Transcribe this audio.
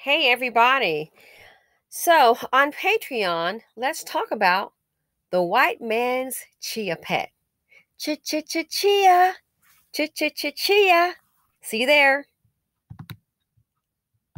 Hey, everybody. So, on Patreon, let's talk about the white man's chia pet. Chia. Chia. See you there.